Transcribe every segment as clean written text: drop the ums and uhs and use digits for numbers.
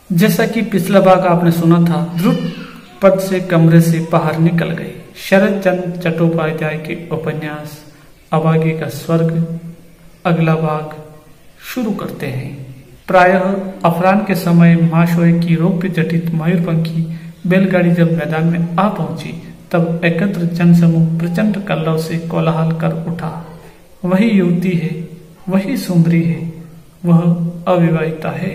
जैसा कि पिछला भाग आपने सुना था, द्रुत पद से कमरे से बाहर निकल गए। शरद चंद्र चट्टोपाध्याय के उपन्यास अभागे का स्वर्ग अगला भाग शुरू करते हैं। प्रायः अपराह्न के समय माशोए की रौप्य जटित मयूरपंखी बैलगाड़ी जब मैदान में आ पहुंची, तब एकत्र जनसमूह प्रचंड कल्लव से कोलाहल कर उठा। वही युवती है, वही सुंदरी है, वह अविवाहिता है,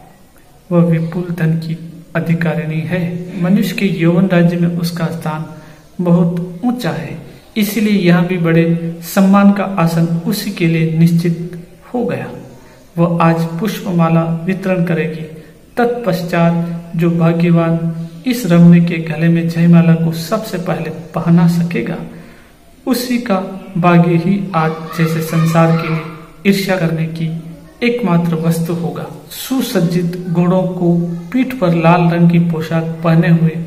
वह विपुल धन की अधिकारिणी है। मनुष्य के यौवन राज्य में उसका स्थान बहुत ऊंचा है, इसीलिए यहाँ भी बड़े सम्मान का आसन उसी के लिए निश्चित हो गया। वह आज पुष्पमाला वितरण करेगी। तत्पश्चात जो भाग्यवान इस रमणी के गले में जयमाला को सबसे पहले पहना सकेगा, उसी का भाग्य ही आज जैसे संसार के लिए ईर्ष्या करने की एकमात्र वस्तु होगा। सुसज्जित घोड़ों को पीठ पर लाल रंग की पोशाक पहने हुए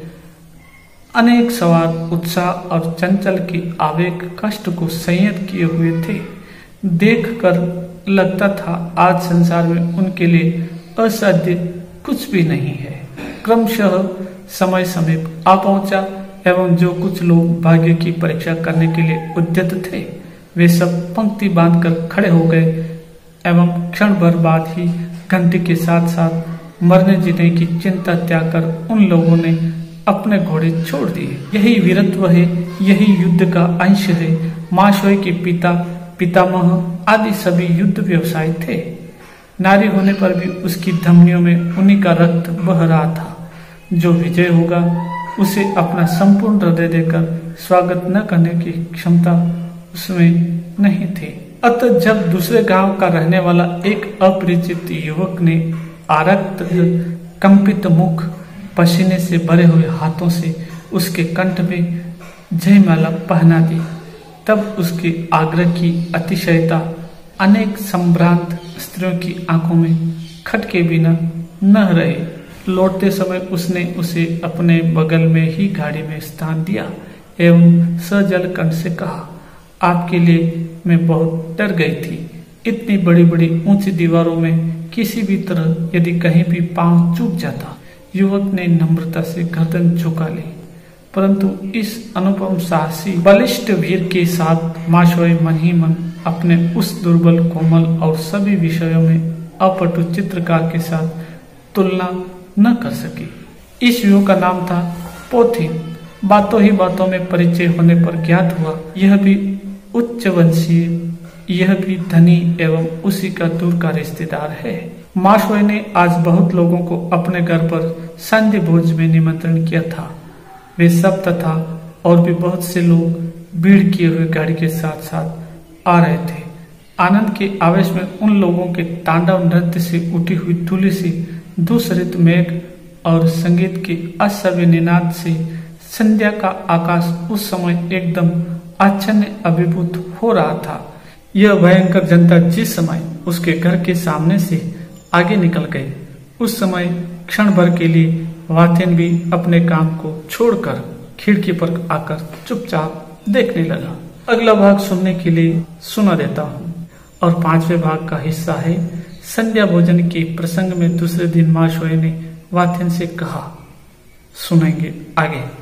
अनेक सवार उत्साह और चंचल के आवेग कष्ट को संयत किए हुए थे। देखकर लगता था आज संसार में उनके लिए असाध्य कुछ भी नहीं है। क्रमशः समय समीप आ पहुंचा एवं जो कुछ लोग भाग्य की परीक्षा करने के लिए उद्यत थे, वे सब पंक्ति बांधकर खड़े हो गए एवं क्षण भर बाद ही घंटी के साथ साथ मरने जीने की चिंता त्याग कर उन लोगों ने अपने घोड़े छोड़ दिए। यही वीरत्व है, यही युद्ध का अंश है। माशोए के पिता पितामह आदि सभी युद्ध व्यवसायी थे। नारी होने पर भी उसकी धमनियों में उन्हीं का रक्त बह रहा था। जो विजय होगा उसे अपना संपूर्ण हृदय देकर स्वागत न करने की क्षमता उसमें नहीं थी। अतः जब दूसरे गांव का रहने वाला एक अपरिचित युवक ने आरक्त कंपित मुख पसीने से भरे हुए हाथों से उसके कंठ में जयमाला पहना दी, तब उसके आग्रह की अतिशयता अनेक संभ्रांत स्त्रियों की आंखों में खटके बिना न रहे। लौटते समय उसने उसे अपने बगल में ही गाड़ी में स्थान दिया एवं सजल कंठ से कहा, आपके लिए मैं बहुत डर गई थी। इतनी बड़ी बड़ी ऊंची दीवारों में किसी भी तरह यदि कहीं भी पांव चूक जाता। युवक ने नम्रता से गर्दन झुका ली, परंतु इस अनुपम साहसी बलिष्ठ वीर के साथ माशोए मन ही मन अपने उस दुर्बल कोमल और सभी विषयों में अपटु चित्रकार के साथ तुलना न कर सकी। इस युवक का नाम था पोथिन। बातों ही बातों में परिचय होने पर ज्ञात हुआ यह भी उच्च वंशीय, यह भी धनी एवं उसी का दूर का रिश्तेदार है। माशोए ने आज बहुत लोगों को अपने घर पर संध्या भोज में निमंत्रण किया था। वे सब तथा और भी बहुत से लोग भीड़ किए हुए गाड़ी के साथ साथ आ रहे थे। आनंद के आवेश में उन लोगों के तांडव नृत्य से उठी हुई धूलि से धूसरित मेघ और संगीत के अश्रव्य निनाद से संध्या का आकाश उस समय एकदम आच्छन्न अभिभूत हो रहा था। यह भयंकर जनता जिस समय उसके घर के सामने से आगे निकल गई, उस समय क्षण भर के लिए वाथेन भी अपने काम को छोड़कर खिड़की पर आकर चुपचाप देखने लगा। अगला भाग सुनने के लिए सुना देता हूँ और 5वें भाग का हिस्सा है संध्या भोजन के प्रसंग में दूसरे दिन माशोए ने वाथेन से कहा। सुनेंगे आगे।